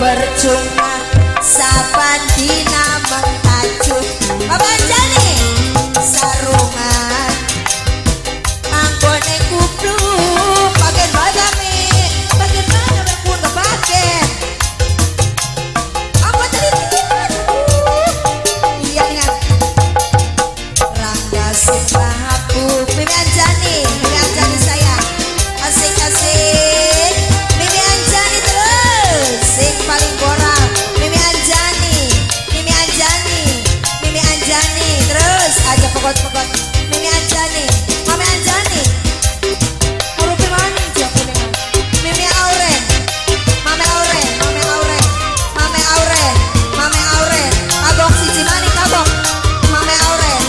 percuma saban dina mengtajuk Babanjani sarungan anggone kupluk bagian badami bagian mana berpun bagian apa tadi iya dengan Rangga Sipahapu Mimi Anjani saya asik-asik Mimi Anjani terus sing paling borak Mimi Anjani terus aja pokok-pokok Mimi Anjani Mami Anjani urupi mana jago dengan Mimi Auren Mame Auren kabok si Cimani kabok Mame Auren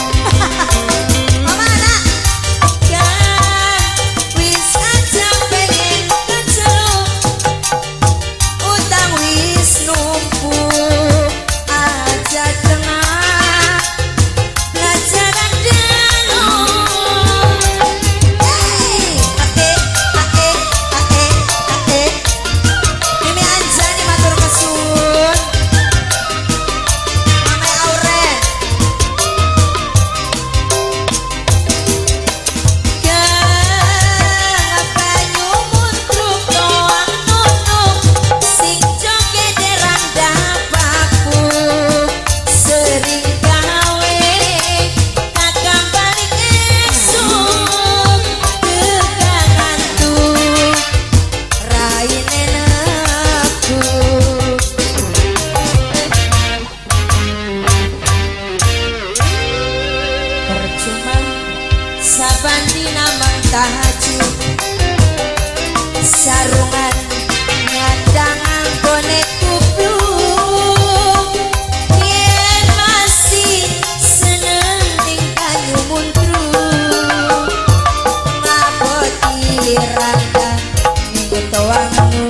Mama anak kan wis aja pengen kacau utang wis numpuk aja tengah pelajaran dalam ake Mimi Anjani matur kesun Mame Auren kenapa nyumut truk doang nunuk sing joget derang dapaku sering gawe kakang balik esuk tegangan tuh raine neku percuma saban dina mengtajuk sarungan ngandang anggone kupluk yen masih seneng tingkah nyumuntruk ngaboti rangga minggu toang